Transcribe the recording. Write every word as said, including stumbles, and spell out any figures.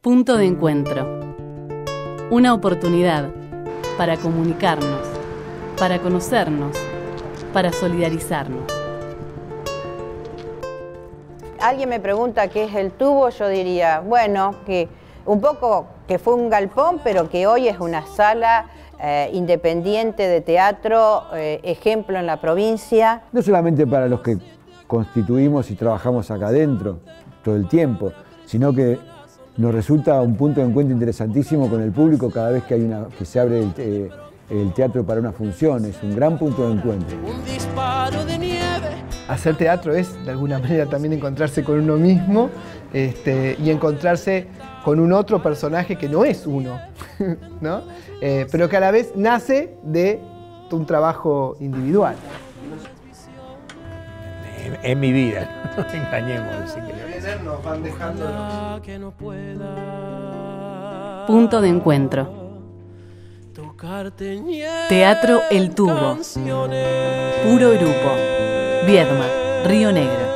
Punto de encuentro. Una oportunidad para comunicarnos, para conocernos, para solidarizarnos. Alguien me pregunta qué es el tubo, yo diría, bueno, que un poco que fue un galpón, pero que hoy es una sala eh, independiente de teatro, eh, ejemplo en la provincia. No solamente para los que constituimos y trabajamos acá adentro todo el tiempo, sino que nos resulta un punto de encuentro interesantísimo con el público cada vez que, hay una, que se abre el, eh, el teatro para una función. Es un gran punto de encuentro. Un disparo de nieve. Hacer teatro es, de alguna manera, también encontrarse con uno mismo este, y encontrarse con un otro personaje que no es uno, ¿no? Eh, pero que a la vez nace de un trabajo individual. En mi vida, no nos engañemos. Nos van dejando Punto de encuentro. Teatro El Tubo. Puro grupo. Viedma, Río Negro.